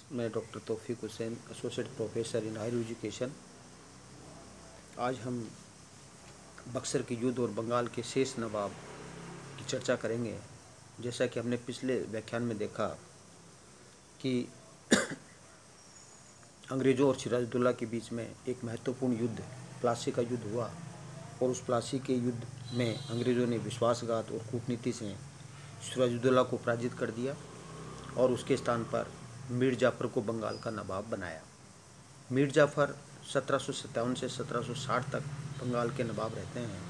मैं doctor Taufiq Hussain, associate professor in higher education. आज हम बक्सर के युद्ध और बंगाल के शेष नवाब की चर्चा करेंगे। जैसा कि हमने पिछले व्याख्यान में देखा कि अंग्रेज़ों और सिराजुद्दौला के बीच में एक महत्वपूर्ण युद्ध, प्लासी का युद्ध हुआ और उस प्लासी के युद्ध में अंग्रेज़ों ने विश्वासघात और कूटनीति से सिराजुद्दौला को पराजित कर दिया और उसके स्थान पर मीर जाफ़र को बंगाल का नवाब बनाया। मीर जाफ़र 1757 से 1760 तक बंगाल के नवाब रहते हैं।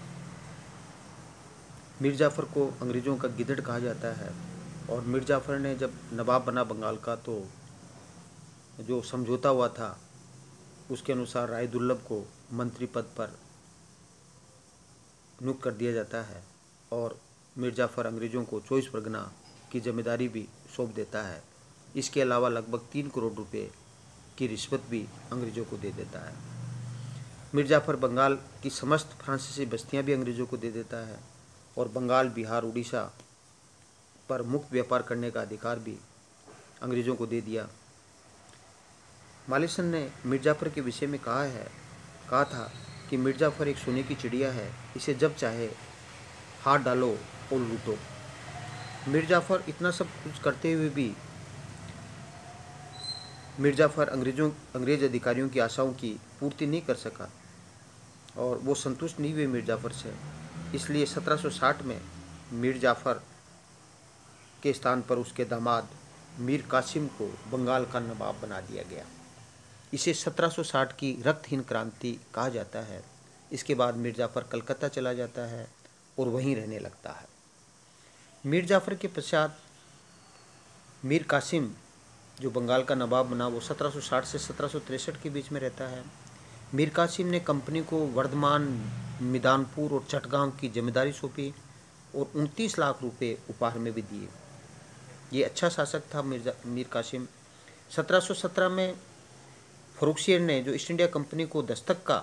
मीर जाफ़र को अंग्रेज़ों का गिद्धड़ कहा जाता है और मीर जाफ़र ने जब नवाब बना बंगाल का तो जो समझौता हुआ था उसके अनुसार राय दुर्लभ को मंत्री पद पर नियुक्त कर दिया जाता है और मीर जाफ़र अंग्रेज़ों को 24 परगना की जिम्मेदारी भी सौंप देता है। इसके अलावा लगभग 3 करोड़ रुपए की रिश्वत भी अंग्रेज़ों को दे देता है। मीर जाफ़र बंगाल की समस्त फ्रांसीसी बस्तियां भी अंग्रेज़ों को दे देता है और बंगाल, बिहार, उड़ीसा पर मुक्त व्यापार करने का अधिकार भी अंग्रेज़ों को दे दिया। मालेसन ने मीर जाफ़र के विषय में कहा था कि मीर जाफ़र एक सोने की चिड़िया है, इसे जब चाहे हाथ डालो और लूटो। मीर जाफ़र इतना सब कुछ करते हुए भी मीर जाफ़र अंग्रेज़ अधिकारियों की आशाओं की पूर्ति नहीं कर सका और वो संतुष्ट नहीं हुए मीर जाफ़र से। इसलिए 1760 में मीर जाफ़र के स्थान पर उसके दामाद मीर कासिम को बंगाल का नवाब बना दिया गया। इसे 1760 की रक्तहीन क्रांति कहा जाता है। इसके बाद मीर जाफ़र कलकत्ता चला जाता है और वहीं रहने लगता है। मीर जाफ़र के पश्चात मीर कासिम जो बंगाल का नवाब बना वो 1760 से 1763 के बीच में रहता है। मीर कासिम ने कंपनी को वर्धमान, मिदानपुर और चटगांव की जिम्मेदारी सौंपी और 29 लाख रुपए उपहार में भी दिए। ये अच्छा शासक था मीर कासिम। 1717 में फर्रुखसियर ने जो ईस्ट इंडिया कंपनी को दस्तक का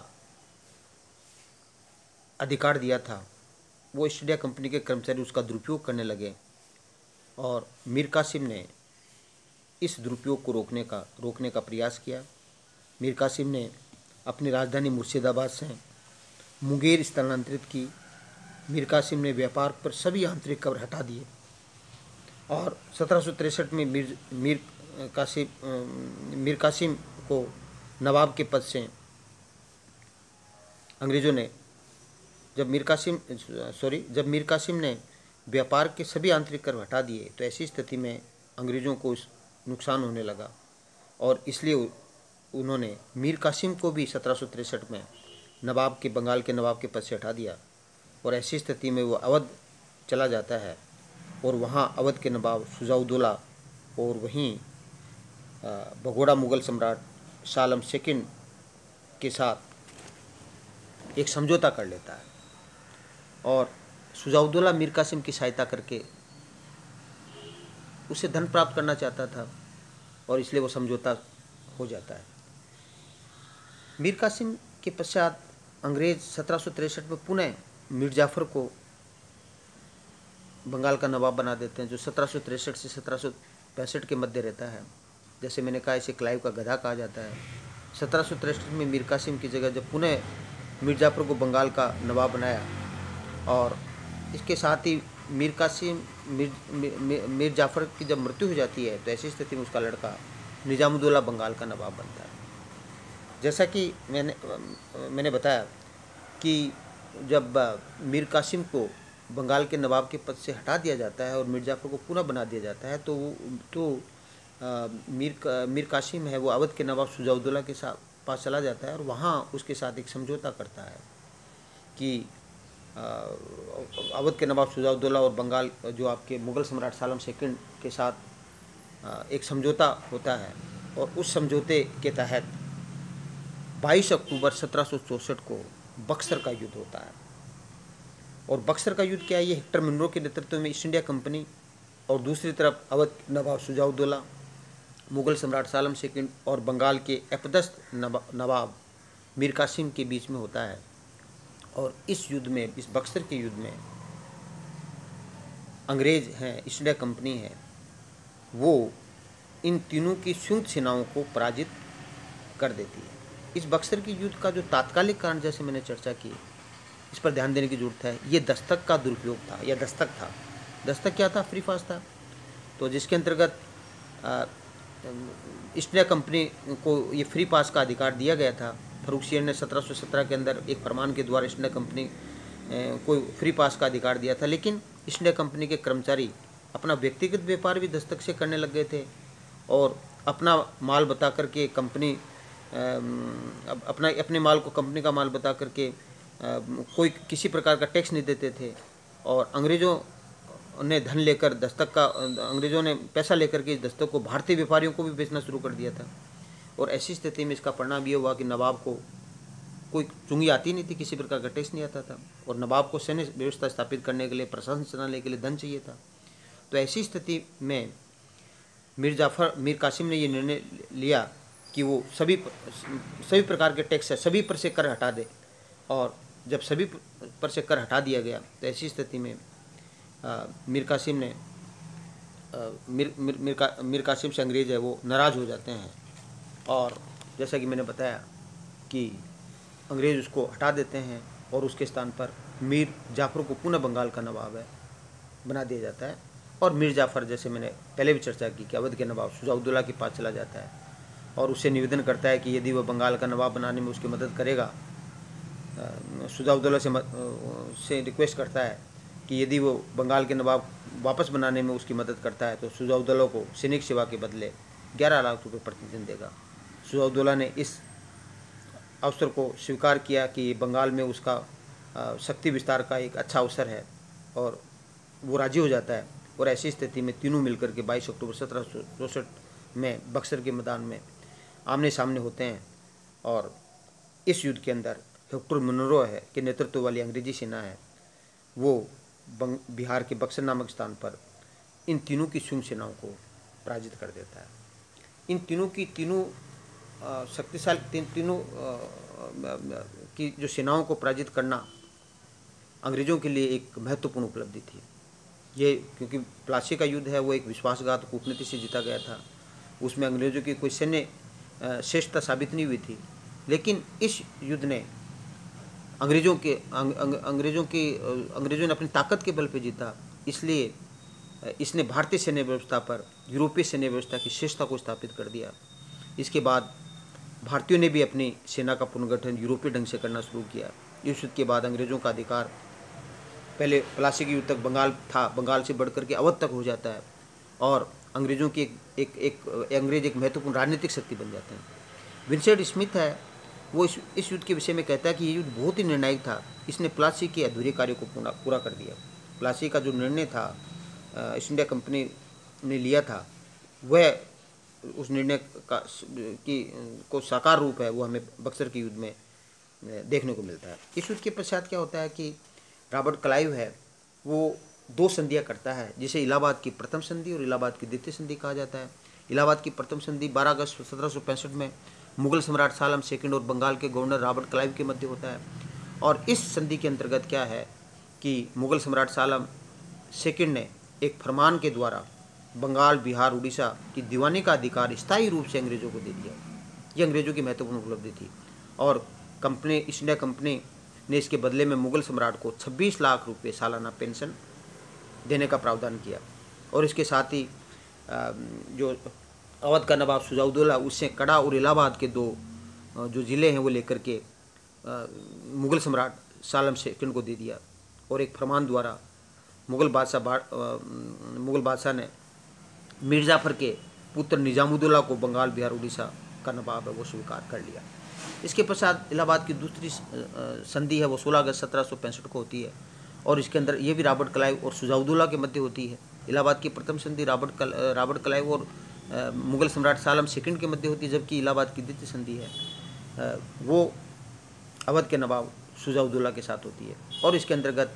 अधिकार दिया था वो ईस्ट इंडिया कंपनी के कर्मचारी उसका दुरुपयोग करने लगे और मीर कासिम ने इस दुरुपयोग को रोकने का प्रयास किया। मीर कासिम ने अपनी राजधानी मुर्शिदाबाद से मुंगेर स्थानांतरित की। मीर कासिम ने व्यापार पर सभी आंतरिक कर हटा दिए और 1763 में मीर कासिम को नवाब के पद से अंग्रेज़ों ने जब मीर कासिम ने व्यापार के सभी आंतरिक कर हटा दिए तो ऐसी स्थिति में अंग्रेज़ों को नुकसान होने लगा और इसलिए उन्होंने मीर कासिम को भी 1763 में बंगाल के नवाब के पद से हटा दिया और ऐसी स्थिति में वो अवध चला जाता है और वहाँ अवध के नवाब शुजाउद्दौला और वहीं भगोड़ा मुग़ल सम्राट शाह आलम सेकंड के साथ एक समझौता कर लेता है और शुजाउद्दौला मीर कासिम की सहायता करके उसे धन प्राप्त करना चाहता था और इसलिए वो समझौता हो जाता है। मीर कासिम के पश्चात अंग्रेज़ 1763 में पुनः मीर जाफ़र को बंगाल का नवाब बना देते हैं जो 1763 से 1765 के मध्य रहता है। जैसे मैंने कहा इसे क्लाइव का गधा कहा जाता है। 1763 में मीर कासिम की जगह जब पुनः मीर जाफ़र को बंगाल का नवाब बनाया और इसके साथ ही मीर जाफ़र की जब मृत्यु हो जाती है तो ऐसी स्थिति में उसका लड़का निजामुद्दौला बंगाल का नवाब बनता है। जैसा कि मैंने बताया कि जब मीर कासिम को बंगाल के नवाब के पद से हटा दिया जाता है और मीर जाफ़र को पुनः बना दिया जाता है तो मीर कासिम है वो अवध के नवाब शुजाउद्दौला के पास चला जाता है और वहाँ उसके साथ एक समझौता करता है कि अवध के नवाब शुजाउद्दौला और बंगाल जो आपके मुग़ल सम्राट शाह आलम सेकंड के साथ एक समझौता होता है और उस समझौते के तहत 22 अक्टूबर 1764 को बक्सर का युद्ध होता है। और बक्सर का युद्ध क्या है? ये हेक्टर मुनरो के नेतृत्व में ईस्ट इंडिया कंपनी और दूसरी तरफ अवध नवाब शुजाउद्दौला, मुग़ल सम्राट शाह आलम सेकंड और बंगाल के अपदस्थ नवाब मीर कासिम के बीच में होता है। और इस बक्सर के युद्ध में अंग्रेज़ हैं, ईस्ट इंडिया कंपनी है, वो इन तीनों की संयुक्त सेनाओं को पराजित कर देती है। इस बक्सर की युद्ध का जो तात्कालिक कारण, जैसे मैंने चर्चा की, इस पर ध्यान देने की जरूरत है। ये दस्तक का दुरुपयोग था, या दस्तक था। दस्तक क्या था? फ्री पास था। तो जिसके अंतर्गत ईस्ट इंडिया कंपनी को ये फ्री पास का अधिकार दिया गया था। फर्रुखसियर ने 1717 के अंदर एक फरमान के द्वारा ईस्ट इंडिया कंपनी को फ्री पास का अधिकार दिया था। लेकिन ईस्ट इंडिया कंपनी के कर्मचारी अपना व्यक्तिगत व्यापार भी दस्तक से करने लग गए थे, और अपना माल बता करके कंपनी अपने माल को कंपनी का माल बता करके कोई किसी प्रकार का टैक्स नहीं देते थे। और अंग्रेज़ों ने धन लेकर अंग्रेज़ों ने पैसा लेकर के इस दस्तक को भारतीय व्यापारियों को भी बेचना शुरू कर दिया था। और ऐसी स्थिति में इसका परिणाम ये हुआ कि नवाब को कोई चुंगी आती नहीं थी, किसी प्रकार का टैक्स नहीं आता था, और नवाब को सैन्य व्यवस्था स्थापित करने के लिए, प्रशासन चलाने के लिए धन चाहिए था। तो ऐसी स्थिति में मीर कासिम ने ये निर्णय लिया कि वो सभी प्रकार के टैक्स है, सभी पर से कर हटा दे। और जब सभी पर से कर हटा दिया गया तो ऐसी स्थिति में मीर कासिम से अंग्रेज़ है वो नाराज़ हो जाते हैं, और जैसा कि मैंने बताया कि अंग्रेज़ उसको हटा देते हैं, और उसके स्थान पर मीर जाफ़र को पुनः बंगाल का नवाब बना दिया जाता है। और मीर जाफ़र, जैसे मैंने पहले भी चर्चा की, कि अवध के नवाब शुजाउद्दौला के पास चला जाता है और उससे निवेदन करता है कि यदि वह बंगाल का नवाब बनाने में उसकी मदद करेगा। शुजाउद्दौला से रिक्वेस्ट करता है कि यदि वो बंगाल के नवाब वापस बनाने में उसकी मदद करता है तो शुजाउद्दौला को सैनिक सेवा के बदले 11 लाख रुपये प्रतिदिन देगा। शुजाउद्दौला ने इस अवसर को स्वीकार किया कि बंगाल में उसका शक्ति विस्तार का एक अच्छा अवसर है, और वो राजी हो जाता है। और ऐसी स्थिति में तीनों मिलकर के 22 अक्टूबर 1764 में बक्सर के मैदान में आमने सामने होते हैं। और इस युद्ध के अंदर हेक्टर मुनरो के नेतृत्व वाली अंग्रेजी सेना है वो बिहार के बक्सर नामक स्थान पर इन तीनों की संयुक्त सेनाओं को पराजित कर देता है। इन तीनों शक्तिशाली तीनों की जो सेनाओं को पराजित करना अंग्रेज़ों के लिए एक महत्वपूर्ण उपलब्धि थी। ये क्योंकि प्लासी का युद्ध है वो एक विश्वासघात कूटनीति से जीता गया था, उसमें अंग्रेज़ों की कोई सैन्य श्रेष्ठता साबित नहीं हुई थी। लेकिन इस युद्ध ने अंग्रेज़ों ने अपनी ताकत के बल पे जीता, इसलिए इसने भारतीय सैन्य व्यवस्था पर यूरोपीय सैन्य व्यवस्था की श्रेष्ठता को स्थापित कर दिया। इसके बाद भारतीयों ने भी अपनी सेना का पुनर्गठन यूरोपीय ढंग से करना शुरू किया। इस युद्ध के बाद अंग्रेज़ों का अधिकार पहले प्लासी के युद्ध तक बंगाल था, बंगाल से बढ़कर के अवध तक हो जाता है, और अंग्रेज़ों की अंग्रेज एक महत्वपूर्ण राजनीतिक शक्ति बन जाते हैं। विंसेंट स्मिथ है वो इस युद्ध के विषय में कहता है कि ये युद्ध बहुत ही निर्णायक था, इसने प्लासी के अधूरे कार्य को पूरा कर दिया। प्लासी का जो निर्णय था ईस्ट इंडिया कंपनी ने लिया था, वह उस निर्णय को साकार रूप है वो हमें बक्सर के युद्ध में देखने को मिलता है। इस युद्ध के पश्चात क्या होता है कि रॉबर्ट क्लाइव है वो 2 संधियाँ करता है, जिसे इलाहाबाद की प्रथम संधि और इलाहाबाद की द्वितीय संधि कहा जाता है। इलाहाबाद की प्रथम संधि 12 अगस्त 1765 में मुगल सम्राट सालम सेकंड और बंगाल के गवर्नर रॉबर्ट क्लाइव के मध्य होता है। और इस संधि के अंतर्गत क्या है कि मुगल सम्राट सालम सेकंड ने एक फरमान के द्वारा बंगाल, बिहार, उड़ीसा की दीवानी का अधिकार स्थायी रूप से अंग्रेज़ों को दे दिया। ये अंग्रेज़ों की महत्वपूर्ण उपलब्धि थी। और ईस्ट इंडिया कंपनी ने इसके बदले में मुगल सम्राट को 26 लाख रुपये सालाना पेंशन देने का प्रावधान किया। और इसके साथ ही जो अवध का नवाब शुजाउद्दौला उससे कड़ा और इलाहाबाद के 2 जो ज़िले हैं वो लेकर के मुगल सम्राट सालम सेकंड को दे दिया। और एक फरमान द्वारा मुगल बादशाह ने मीर जाफ़र के पुत्र निजामुद्दौला को बंगाल, बिहार, उड़ीसा का नवाब है वो स्वीकार कर लिया। इसके पश्चात इलाहाबाद की दूसरी संधि है वो 16 अगस्त 1765 को होती है, और इसके अंदर ये भी रॉबर्ट क्लाइव और शुजाउद्दौला के मध्य होती है। इलाहाबाद की प्रथम संधि रॉबर्ट क्लाइव और मुगल सम्राट सालम सेकंड के मध्य होती है, जबकि इलाहाबाद की द्वितीय संधि है वो अवध के नवाब शुजाउद्दौला के साथ होती है। और इसके अंतर्गत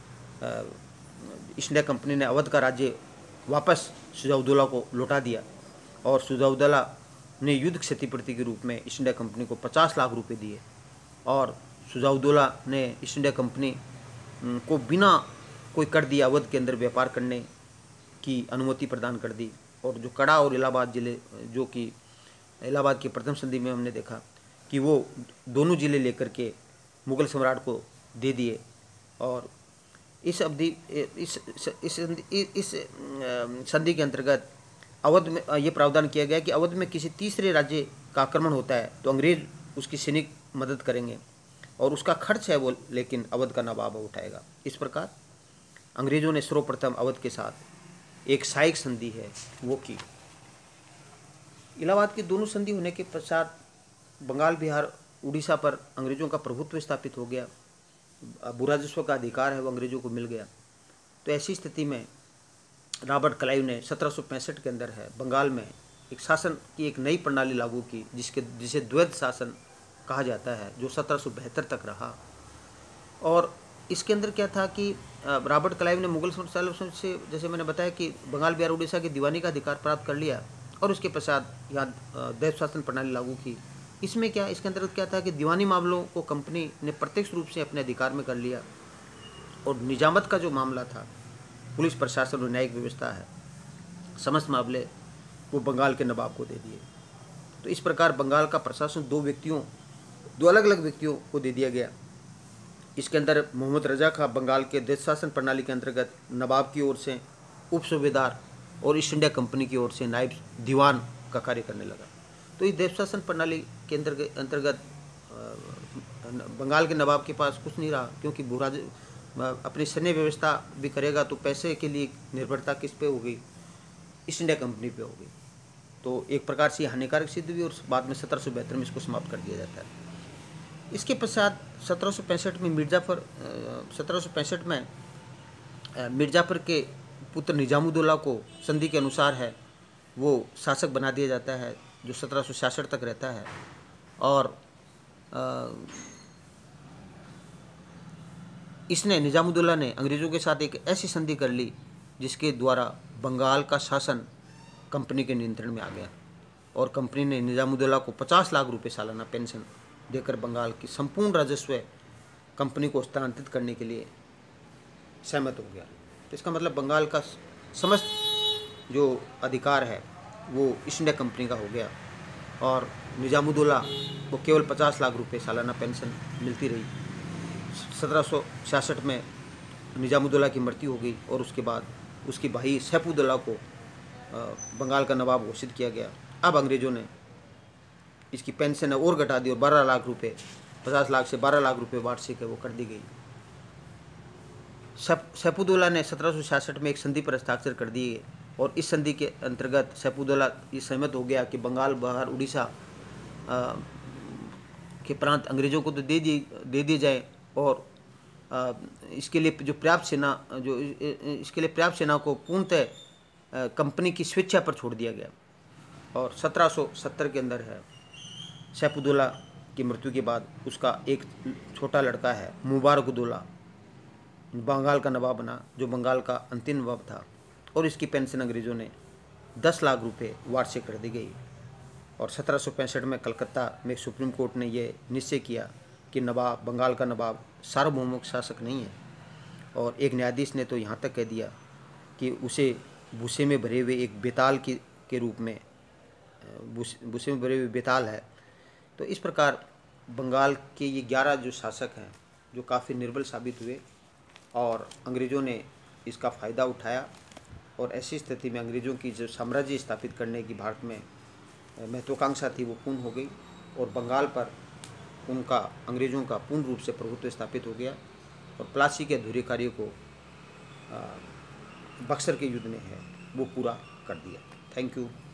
ईस्ट इंडिया कंपनी ने अवध का राज्य वापस शुजाउद्दौला को लौटा दिया, और शुजाउद्दौला ने युद्ध क्षतिपूर्ति के रूप में ईस्ट इंडिया कंपनी को 50 लाख रुपए दिए। और शुजाउद्दौला ने ईस्ट इंडिया कंपनी को बिना कोई कर दिए अवध के अंदर व्यापार करने की अनुमति प्रदान कर दी। और जो कड़ा और इलाहाबाद ज़िले, जो कि इलाहाबाद की प्रथम संधि में हमने देखा कि वो दोनों ज़िले लेकर के मुग़ल सम्राट को दे दिए। और इस अवधि इस संधि के अंतर्गत अवध में ये प्रावधान किया गया कि अवध में किसी तीसरे राज्य का आक्रमण होता है तो अंग्रेज उसकी सैनिक मदद करेंगे और उसका खर्च है वो लेकिन अवध का नवाब उठाएगा। इस प्रकार अंग्रेज़ों ने सर्वप्रथम अवध के साथ एक सहायक संधि है वो की। इलाहाबाद की दोनों संधि होने के पश्चात बंगाल, बिहार, उड़ीसा पर अंग्रेज़ों का प्रभुत्व स्थापित हो गया। भूराजस्व का अधिकार है वो अंग्रेज़ों को मिल गया। तो ऐसी स्थिति में रॉबर्ट क्लाइव ने 1765 के अंदर है बंगाल में एक शासन की एक नई प्रणाली लागू की जिसे द्वैध शासन कहा जाता है, जो 1772 तक रहा। और इसके अंदर क्या था कि रॉबर्ट क्लाइव ने मुगल शासकों से, जैसे मैंने बताया कि बंगाल, बिहार, उड़ीसा की दीवानी का अधिकार प्राप्त कर लिया और उसके पश्चात यहाँ द्वैध शासन प्रणाली लागू की। इसके अंतर्गत क्या था कि दीवानी मामलों को कंपनी ने प्रत्यक्ष रूप से अपने अधिकार में कर लिया और निजामत का जो मामला था, पुलिस प्रशासन और न्यायिक व्यवस्था है, समस्त मामले वो बंगाल के नवाब को दे दिए। तो इस प्रकार बंगाल का प्रशासन दो अलग अलग व्यक्तियों को दे दिया गया। इसके अंदर मोहम्मद रजा खां बंगाल के द्वैध शासन प्रणाली के अंतर्गत नवाब की ओर से उप सूबेदार और ईस्ट इंडिया कंपनी की ओर से नायब दीवान का कार्य करने लगा। तो इस द्वैध शासन प्रणाली के अंतर्गत बंगाल के नवाब के पास कुछ नहीं रहा, क्योंकि भूराज अपनी सैन्य व्यवस्था भी करेगा तो पैसे के लिए निर्भरता किस पे होगी, ईस्ट इंडिया कंपनी पे होगी। तो एक प्रकार से हानिकारक सिद्ध हुई और बाद में 1772 में इसको समाप्त कर दिया जाता है। इसके पश्चात 1765 में मिर्ज़ाफर के पुत्र निजामुद्दौला को संधि के अनुसार है वो शासक बना दिया जाता है, जो 1766 तक रहता है। और इसने निजामुद्दौला ने अंग्रेज़ों के साथ एक ऐसी संधि कर ली जिसके द्वारा बंगाल का शासन कंपनी के नियंत्रण में आ गया और कंपनी ने निजामुद्दौला को 50 लाख रुपए सालाना पेंशन देकर बंगाल की संपूर्ण राजस्व कंपनी को हस्तांतरित करने के लिए सहमत हो गया। तो इसका मतलब बंगाल का समस्त जो अधिकार है वो ईस्ट इंडिया कंपनी का हो गया और निजामुद्दौला को केवल 50 लाख रुपए सालाना पेंशन मिलती रही। 1766 में निजामुद्दौला की मृत्यु हो गई और उसके बाद उसके भाई सैफुद्दौला को बंगाल का नवाब घोषित किया गया। अब अंग्रेज़ों ने इसकी पेंशन और घटा दी और 12 लाख रुपए, 50 लाख से 12 लाख रुपए वार्षिक है वो कर दी गई। सैफुद्दौला ने 1766 में एक संधि पर हस्ताक्षर कर दिए और इस संधि के अंतर्गत सैफुद्दौला ये सहमत हो गया कि बंगाल, बिहार, उड़ीसा के प्रांत अंग्रेज़ों को तो दे दिए जाए और इसके लिए पर्याप्त सेना को पूर्णतः कंपनी की स्वेच्छा पर छोड़ दिया गया। और 1770 के अंदर है सैफुद्दौला की मृत्यु के बाद उसका एक छोटा लड़का है मुबारकुद्दौला बंगाल का नवाब बना, जो बंगाल का अंतिम नवाब था और इसकी पेंशन अंग्रेज़ों ने 10 लाख रुपए वार्षिक कर दी गई। और 1765 में कलकत्ता में सुप्रीम कोर्ट ने यह निश्चय किया कि बंगाल का नवाब सार्वभौमिक शासक नहीं है। और एक न्यायाधीश ने तो यहाँ तक कह दिया कि उसे भूसे में भरे हुए एक बेताल के रूप में भूसे में भरे हुए बेताल है। तो इस प्रकार बंगाल के ये 11 जो शासक हैं जो काफ़ी निर्बल साबित हुए और अंग्रेज़ों ने इसका फ़ायदा उठाया और ऐसी स्थिति में अंग्रेज़ों की जो साम्राज्य स्थापित करने की भारत में महत्वाकांक्षा थी वो पूर्ण हो गई और बंगाल पर उनका अंग्रेज़ों का पूर्ण रूप से प्रभुत्व स्थापित हो गया और प्लासी के अधूरे कार्य को बक्सर के युद्ध में है वो पूरा कर दिया। Thank you.